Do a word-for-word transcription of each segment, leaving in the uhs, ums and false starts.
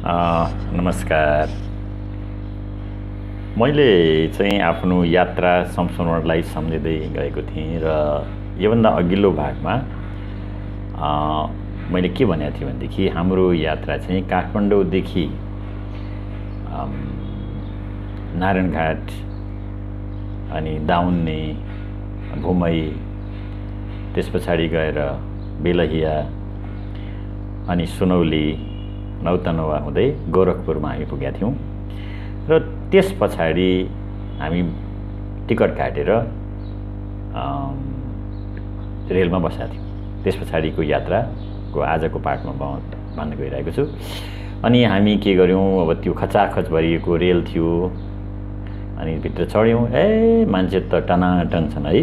A, नमस्कार। मैले चाहिँ आफ्नो यात्रा संस्मरणलाई सम्झिँदै गएको थिएँ र योभन्दा अघिल्लो भागमा अ, मैले के भनेको थिएँ भनेदेखि हाम्रो यात्रा चाहिँ काठमाडौँदेखि अम, नारायणघाट अनि दाउन्ने, भुमई, त्यस पछाडि गएर बेलहिया अनि सुनौली, नौतनवा हुँदै गोरखपुरमा हामी पुगेका थियौँ र त्यस पछाडि हामी टिकट काटेर रेलमा बसेका थियौँ। त्यस पछाडिको यात्राको आजको पाठमा म भन्न गइरहेको छु। अनि हामी के गर्यौँ, अब त्यो खचाखच भरिएको रेल थियो अनि भित्र चढ्यौँ। ए मान्छे त टनाटन छन् है।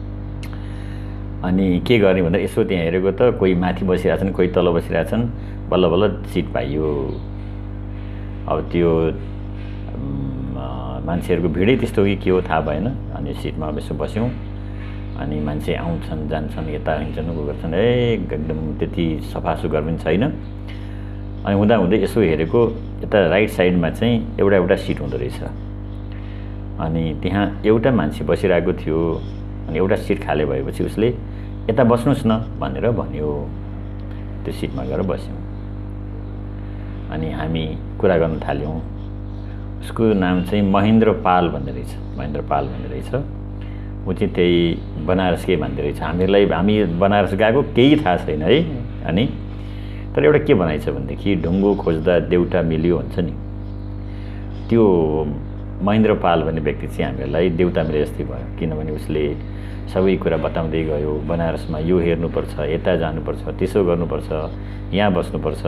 अनि के गर्ने भन्दा यसो त्यहाँ हेरेको त कोही माथि बसिरहेछन्, कोही तल बसिरहेछन्, बल्ल बल्ल सिट पाइयो। अब त्यो मान्छेहरूको भिडै त्यस्तो कि के हो थाहा भएन। अनि सिटमा यसो बस्यौँ अनि मान्छे आउँछन् जान्छन्, यता हिँड्छन् उ गर्छन्, ए एकदम त्यति सफा सुग्घर पनि छैन। अनि हुँदा हुँदै यसो हेरेको यता राइट साइडमा चाहिँ एउटा एउटा सिट हुँदो रहेछ। अनि त्यहाँ एउटा मान्छे बसिरहेको थियो। अनि एउटा सिट खाली भएपछि उसले यता बस्नुहोस् न भनेर भन्यो। त्यो सिटमा गएर बस्यौँ। अनि हामी कुरा गर्न थाल्यौँ। उसको नाम चाहिँ महेन्द्र पाल भन्ने रहेछ। महेन्द्र पाल भन्ने रहेछ। ऊ चाहिँ त्यही बनारसकै भन्ने रहेछ। हामीलाई हामी बनारस गएको केही थाहा छैन है। अनि तर एउटा के भनाइ छ भनेदेखि ढुङ्गो खोज्दा देउटा मिल्यो भन्छ नि। त्यो महेन्द्र पाल भन्ने व्यक्ति चाहिँ हामीहरूलाई देउता मिले जस्तै भयो। किनभने उसले सबै कुरा बताउँदै गयो। बनारसमा यो हेर्नुपर्छ, यता जानुपर्छ, त्यसो गर्नुपर्छ, यहाँ बस्नुपर्छ।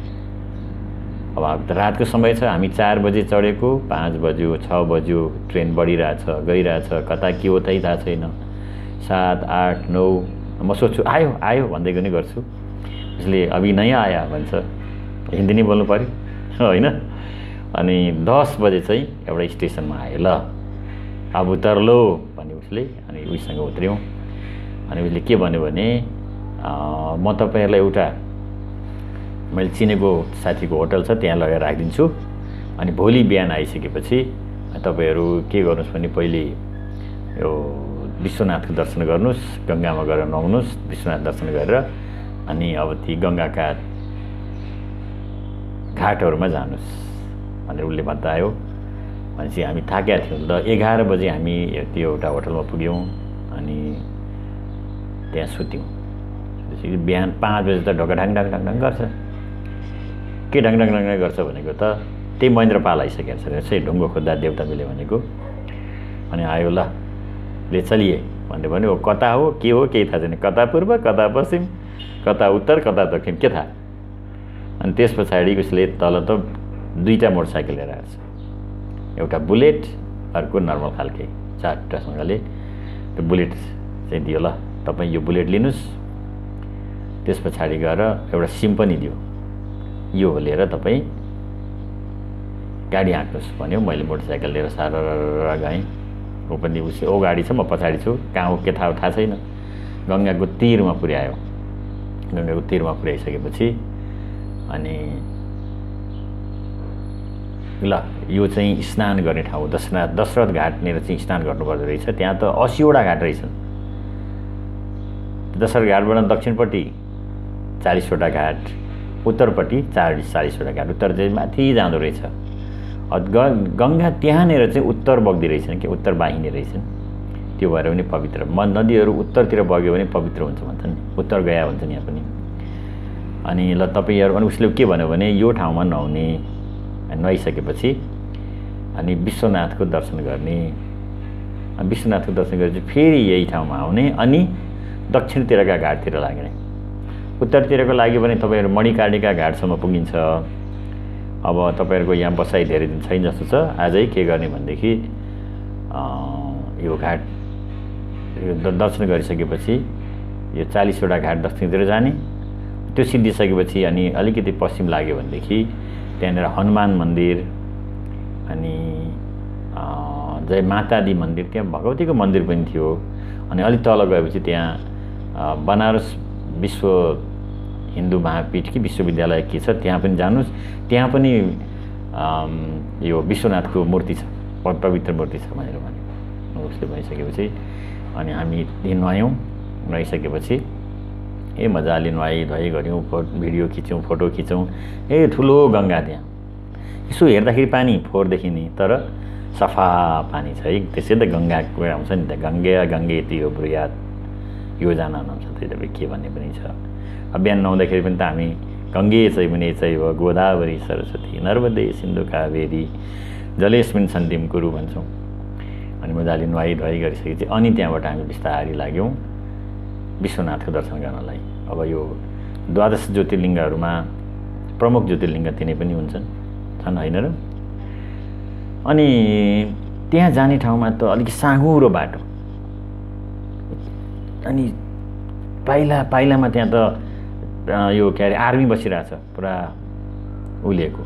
अब रातको समय छ, हामी चार बजे चढेको, पाँच बज्यो, छ बज्यो, ट्रेन बढिरहेछ, गइरहेछ, कता के हो त्यही थाहा छैन। सात आठ नौ म सोध्छु आयो आयो भन्दै पनि गर्छु। उसले अभि नयाँ आया भन्छ। हिन्दी नै बोल्नु पऱ्यो होइन। अनि दस बजे चाहिँ एउटा स्टेसनमा आयो। ल अब उतर्लो भन्यो उसले। अनि उसँग उत्र्यौँ। अनि उसले के भन्यो भने म तपाईँहरूलाई एउटा मैले चिनेको साथीको होटल छ, त्यहाँ लगेर राखिदिन्छु। अनि भोलि बिहान आइसकेपछि तपाईँहरू के गर्नुहोस् भने पहिले यो विश्वनाथको दर्शन गर्नुहोस्, गङ्गामा गएर नुहाउनुहोस्, विश्वनाथ दर्शन गरेर अनि अब ती गङ्गाका घाटहरूमा जानुहोस् भनेर उसले बतायो। भनेपछि हामी थाकेका थियौँ। ल एघार बजे हामी त्यो एउटा होटलमा पुग्यौँ। अनि त्यहाँ सुत्यौँ। त्यसपछि बिहान पाँच बजे त ढोका ढाङ ढाङ ढाङ ढाङ गर्छ। के ढाङ ढाङ ढाङ गर्छ भनेको त त्यही महेन्द्र पाल आइसकेको छ रहेछ। ढुङ्गो खोज्दा देउता मिले भनेको। अनि आयो ल ले चलिए भन्दै भन्यो। कता हो के हो केही थाहा छैन। कता पूर्व, कता पश्चिम, कता उत्तर, कता दक्षिण, के थाहा। अनि त्यस पछाडि उसले तल त दुईवटा मोटरसाइकल लिएर आएछ। एउटा बुलेट, अर्को नर्मल खालके चारवटासँगले। त्यो बुलेट चाहिँ दियो। ल तपाईँ यो बुलेट लिनुहोस्। त्यस पछाडि गएर एउटा सिम पनि दियो। यो लिएर तपाईँ गाडी हाँक्नुहोस् भन्यो। मैले मोटरसाइकल लिएर सारा गएँ। ऊ पनि उस ओ गाडी छ, म पछाडि छु। कहाँ हो के थाहा थाहा छैन। गङ्गाको तिरमा पुर्यायो। गङ्गाको तिरमा पुर्याइसकेपछि अनि ल यो चाहिँ स्नान गर्ने ठाउँ दशरथ दशरथ घाटनिर चाहिँ स्नान गर्नुपर्दो रहेछ। त्यहाँ त असीवटा घाट रहेछन्। दशरथ घाटबाट दक्षिणपट्टि चालिसवटा घाट, उत्तरपट्टि चालिस चालिसवटा घाट। उत्तर चाहिँ माथि जाँदो रहेछ। ग गङ्गा त्यहाँनिर चाहिँ उत्तर बग्दी रहेछन् कि उत्तर बाहिनी रहेछन्। त्यो भएर पनि पवित्र। म नदीहरू उत्तरतिर बग्यो भने पवित्र हुन्छ भन्छन् नि। उत्तर गया भन्छन् यहाँ पनि। अनि ल तपाईँहरू अनि उसले के भन्यो भने यो ठाउँमा नुहाउने, नुहाइसकेपछि अनि विश्वनाथको दर्शन गर्ने। विश्वनाथको दर्शन गरेपछि फेरि यही ठाउँमा आउने अनि दक्षिणतिरका घाटतिर लाग्ने। उत्तरतिरको लाग्यो भने तपाईँहरू मणिकर्णिका घाटसम्म पुगिन्छ। अब तपाईँहरूको यहाँ बसाइ धेरै दिन छैन जस्तो छ। आजै के गर्ने भनेदेखि यो घाट यो दर्शन गरिसकेपछि यो चालिसवटा घाट दक्षिणतिर जाने। त्यो सिद्धिसकेपछि अनि अलिकति पश्चिम लाग्यो भनेदेखि त्यहाँनिर हनुमान मन्दिर अनि जय मातादी मन्दिर, त्यहाँ भगवतीको मन्दिर पनि थियो। अनि अलिक तल गएपछि त्यहाँ बनारस विश्व हिन्दू महापीठ कि विश्वविद्यालय के छ त्यहाँ पनि जानुहोस्, त्यहाँ पनि यो विश्वनाथको मूर्ति छ, पवित्र मूर्ति छ भनेर भन्यो। उसले भनिसकेपछि अनि हामी नुहायौँ, नुहाइसकेपछि ए मजाले नुहाइ धुवाइ गऱ्यौँ, फो भिडियो खिच्यौँ, फोटो खिच्यौँ। ए ठुलो गङ्गा त्यहाँ, यसो हेर्दाखेरि पानी फोहोर देखिने तर सफा पानी छ है। त्यसै त गङ्गाको आउँछ नि त, गङ्गे गङ्गे त्यो ब्रुयात यो जान आउँछ, त्यही त के भन्ने पनि छ। अब बिहान नुहाउँदाखेरि पनि त हामी गङ्गे चैमुने चैव गोदावरी सरस्वती नर्मदे सिन्धु कावेरी जलेस्मिन् सन्धिं कुरु भन्छौँ। अनि मजाले नुहाइ धुवाइ गरिसकेपछि अनि त्यहाँबाट हामी बिस्तारै लाग्यौँ विश्वनाथको दर्शन गर्नलाई। अब यो द्वादश ज्योतिर्लिङ्गहरूमा प्रमुख ज्योतिर्लिङ्ग तिनै पनि हुन्छन्, छन् होइन र? अनि त्यहाँ जाने ठाउँमा त अलिक साँघुरो बाटो, अनि पाइला पाइलामा त्यहाँ त यो के अरे आर्मी बसिरहेछ, पुरा उलिएको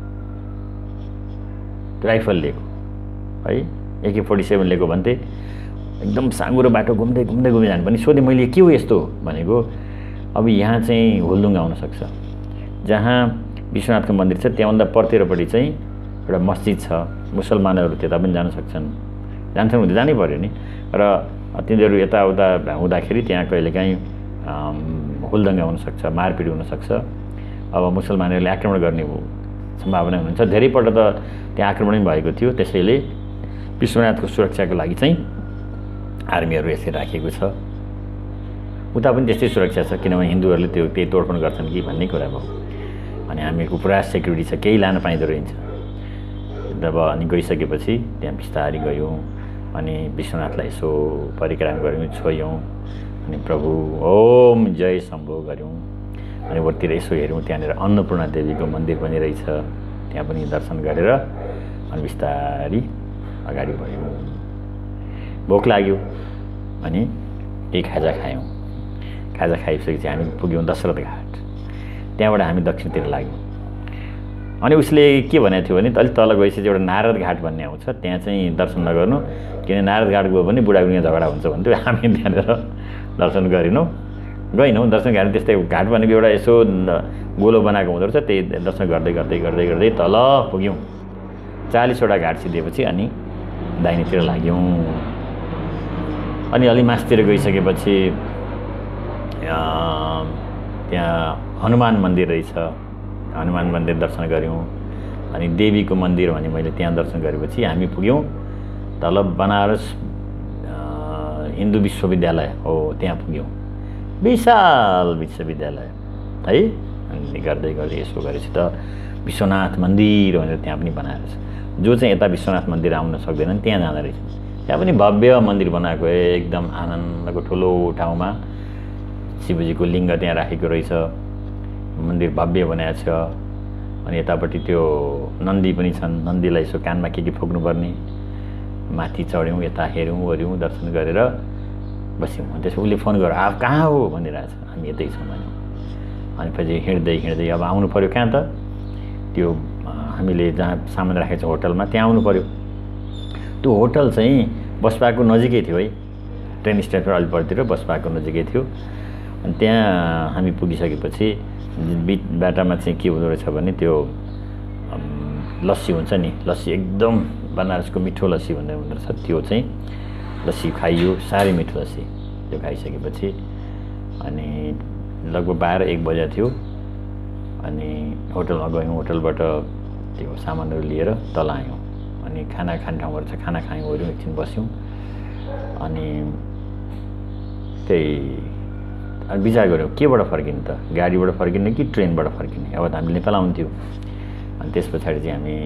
राइफल लिएको है, एके फोर्टी सेभेन लिएको भन्थे। एकदम साँघुरो बाटो घुम्दै घुम्दै घुम्दै जानु पनि। सोधेँ मैले के हो यस्तो भनेको, अब यहाँ चाहिँ हुलदुङ्गा हुनसक्छ, जहाँ विश्वनाथको मन्दिर छ त्यहाँभन्दा पर्तिरपट्टि चाहिँ एउटा मस्जिद छ, मुसलमानहरू त्यता पनि जान सक्छन्, जान्छन् हुँदै जानै पऱ्यो नि। र तिनीहरू यताउता हुँदाखेरि त्यहाँ कहिलेकाहीँ हुलदङ्गा हुनसक्छ, मारपिट हुनसक्छ। अब मुसलमानहरूले आक्रमण गर्ने सम्भावना हुनुहुन्छ। धेरैपल्ट त त्यहाँ आक्रमण पनि भएको थियो, त्यसैले विश्वनाथको सुरक्षाको लागि चाहिँ आर्मीहरू यसरी राखेको छ। उता पनि त्यस्तै सुरक्षा छ, किनभने हिन्दूहरूले त्यो त्यही तोडफोड गर्छन् कि भन्ने कुरा भयो। अनि हामीहरूको पुरा सेक्युरिटी छ, केही लान पाइँदो रहेछ। जब अनि गइसकेपछि त्यहाँ बिस्तारै गयौँ, अनि विश्वनाथलाई यसो परिक्रमा गऱ्यौँ, छोयौँ, अनि प्रभु ओम जय शम्भो गऱ्यौँ। अनि वरतिर यसो हेऱ्यौँ, त्यहाँनिर अन्नपूर्ण देवीको मन्दिर पनि रहेछ, त्यहाँ पनि दर्शन गरेर अनि बिस्तारै अगाडि बढ्यौँ। भोक लाग्यो अनि केही खाजा खायौँ। खाजा खाइसकेपछि हामी पुग्यौँ दशरथ घाट। त्यहाँबाट हामी दक्षिणतिर लाग्यौँ। अनि उसले के भनेको थियो भने अलिक तल गएपछि एउटा नारद घाट भन्ने आउँछ, त्यहाँ चाहिँ दर्शन नगर्नु, किन नारद घाट गयो भने बुढाबुढीसँग झगडा हुन्छ भन्थ्यो। हामी त्यहाँनिर दर्शन गरेनौँ, गएनौँ। दर्शन गरेर त्यस्तै घाट भनेको एउटा यसो गोलो बनाएको हुँदो रहेछ, त्यही दर्शन गर्दै गर्दै गर्दै गर्दै तल पुग्यौँ। चालिसवटा घाट सिधेपछि अनि दाहिनेतिर लाग्यौँ। अनि अलि मासतिर गइसकेपछि त्यहाँ हनुमान मन्दिर रहेछ, हनुमान मन्दिर दर्शन गऱ्यौँ। अनि देवीको मन्दिर भने मैले त्यहाँ दर्शन गरेपछि हामी पुग्यौँ तल बनारस हिन्दू विश्वविद्यालय हो, त्यहाँ पुग्यौँ। विशाल विश्वविद्यालय है। अनि गर्दै गर्दै यसो गरेपछि त विश्वनाथ मन्दिर भनेर त्यहाँ पनि बनाएर छ। जो चाहिँ यता विश्वनाथ मन्दिर आउन सक्दैनन् त्यहाँ जाँदो रहेछ। त्यहाँ पनि भव्य मन्दिर बनाएको, एकदम आनन्दको ठुलो ठाउँमा शिवजीको लिङ्ग त्यहाँ राखेको रहेछ, मन्दिर भव्य बनाएको छ। अनि यतापट्टि त्यो नन्दी पनि छन्, नन्दीलाई यसो कानमा के के फुक्नुपर्ने। माथि चढ्यौँ, यता हेऱ्यौँ ओऱ्यौँ, दर्शन गरेर बस्यौँ। अनि त्यसो उसले फोन गरेर अब कहाँ हो भनिरहेछ, हामी यतै छौँ भन्यौँ। अनि पछि हिँड्दै हिँड्दै अब आउनु पऱ्यो कहाँ त, त्यो हामीले जहाँ सामान राखेको छ होटलमा त्यहाँ आउनु पऱ्यो। त्यो होटल चाहिँ बसपाको नजिकै थियो है, ट्रेन स्टेसन अलि परतिर बसपाको नजिकै थियो। अनि त्यहाँ हामी पुगिसकेपछि बिच बाटामा चाहिँ के हुँदो रहेछ भने त्यो लस्सी हुन्छ नि, लस्सी एकदम बनारसको मिठो लस्सी भन्ने हुँदो रहेछ, त्यो चाहिँ लस्सी खाइयो, साह्रै मिठो लस्सी। त्यो खाइसकेपछि अनि लगभग बाह्र एक बजा थियो। अनि होटलमा गयौँ, होटलबाट त्यो सामानहरू लिएर तल आयौँ। अनि खाना खाने ठाउँबाट छ, खाना खायौँ ओऱ्यौँ, एकछिन बस्यौँ। अनि त्यही अनि विचार गऱ्यौँ केबाट फर्किने त, गाडीबाट फर्किने कि ट्रेनबाट फर्किने। अब त हामी नेपाल आउँथ्यो। अनि त्यस पछाडि चाहिँ हामी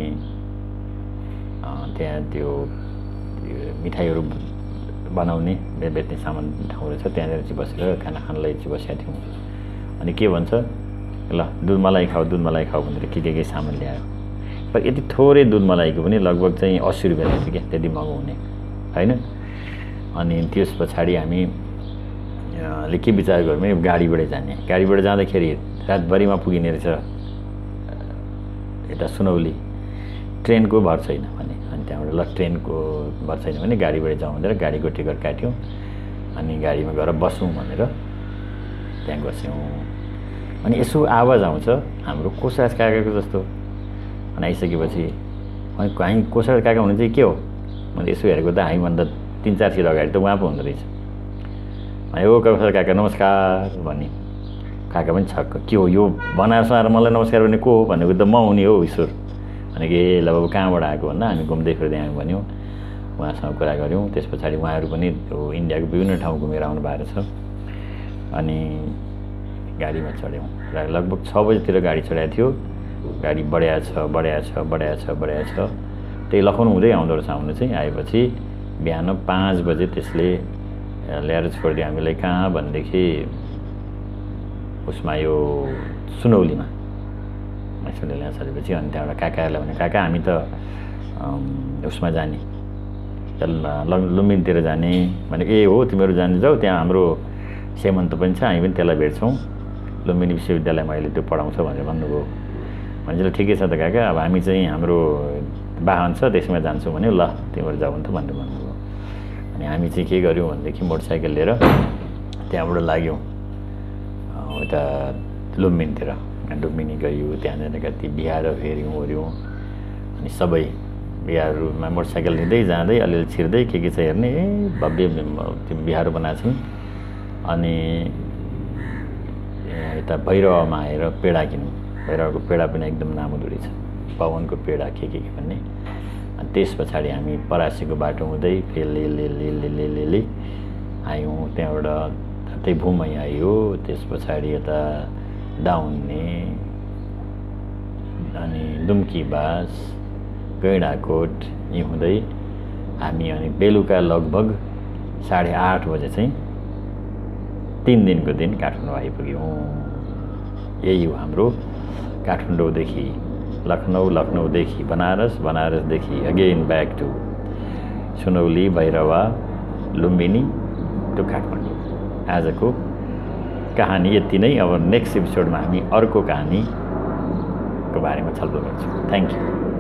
त्यहाँ त्यो मिठाईहरू बनाउने बेच्ने सामान ठाउँ रहेछ, त्यहाँनिर चाहिँ बसेर खाना खानलाई चाहिँ बसेका थियौँ। अनि के भन्छ ल दुध मलाई खाऊ दुध मलाई खाऊ भनेर के के के सामान ल्यायो। पर यति थोरै दुध मलाईको पनि लगभग चाहिँ अस्सी रुपियाँ थियो क्या, त्यति महँगो हुने होइन। अनि त्यस पछाडि हामी ले के विचार गऱ्यौँ भने गाडीबाटै जाने। गाडीबाट जाँदाखेरि रातभरिमा पुगिने रहेछ यता सुनौली, ट्रेनको भर छैन भने। अनि त्यहाँबाट ल ट्रेनको भर छैन भने गाडीबाट जाउँ भनेर गाडीको टिकट काट्यौँ। अनि गाडीमा गएर बसौँ भनेर त्यहाँ बस्यौँ। अनि यसो आवाज आउँछ हाम्रो कोसराज काकाको जस्तो। अनि आइसकेपछि अनि हामी कोसराज काका हुनुहुन्छ कि के हो? मैले यसो हेरेको त हामीभन्दा तिन चार सिट अगाडि त उहाँ पो हुँदो रहेछ। अनि ओ कोसराज काका नमस्कार भने काका पनि छक्क, के हो यो बनाएर मलाई नमस्कार भने को हो भनेको त म हुने हो ईश्वर। अनि के ल बाबु कहाँबाट आएको भन्दा हामी घुम्दै फिर्दै आयौँ भन्यो। उहाँसँग कुरा गऱ्यौँ। त्यस पछाडि उहाँहरू पनि त्यो इन्डियाको विभिन्न ठाउँ घुमेर आउनु भएको छ। अनि गाडीमा चढ्यौँ र लगभग छ बजीतिर गाडी चढाएको थियो। गाडी बढ्या छ बढ्या छ बढ्या छ बढ्या छ त्यही लखनऊ हुँदै आउँदो रहेछ। आउनु चाहिँ आएपछि बिहान पाँच बजे त्यसले ल्याएर छोडिदियो हामीलाई। कहाँ भनेदेखि उसमा यो सुनौलीमा सुनौली ल्याएर छोडेपछि अनि त्यहाँबाट काकाहरूलाई भने काका हामी त उसमा जाने लुम्बिनीतिर जाने भने ए हो तिमीहरू जाने जाऊ, त्यहाँ हाम्रो सेमन्त पनि छ, हामी पनि त्यसलाई भेट्छौँ, लुम्बिनी विश्वविद्यालयमा अहिले त्यो पढाउँछ भनेर भन्नुभयो। भने ठिकै छ त काका, अब हामी चाहिँ हाम्रो वाहन छ त्यसमा जान्छौँ भने ल तिमीहरू जाऊ नि त भनेर भन्नुभयो। अनि हामी चाहिँ के गर्यौँ भनेदेखि मोटरसाइकल लिएर त्यहाँबाट लाग्यौँ उता लुम्बिनीतिर। लुम्बिनी गयौँ, त्यहाँनिर कति बिहार हेऱ्यौँ ओऱ्यौँ। अनि सबै बिहारहरूमा मोटरसाइकल लिँदै जाँदै अलिअलि छिर्दै के के छ हेर्ने, ए भव्य त्यो बिहार बनाएको छौँ। अनि यता भैरवमा आएर पेडा किन्यौँ। भैरवको पेडा पनि एकदम नामुदो रहेछ, पवनको पेडा के के के भन्ने। अनि त्यस पछाडि हामी परासीको बाटो हुँदै फेरि ले ले ले ले ले ले ले आयौँ। त्यहाँबाट त्यही भूमै आयो। त्यस पछाडि यता दाउन्ने, अनि दुम्की बास, गैँडाकोट यी हुँदै हामी अनि बेलुका लगभग साढे आठ बजे चाहिँ तिन दिनको दिन काठमाडौँ आइपुग्यौँ। यही हो हाम्रो काठमाडौँदेखि लखनऊ, लखनऊदेखि बनारस, बनारसदेखि again back to Sunauli, Bhairahawa, Lumbini to Kathmandu. आजको कहानी यति नै। अब नेक्स्ट एपिसोडमा हामी अर्को कहानीको बारेमा छलफल गर्छौँ। Thank you.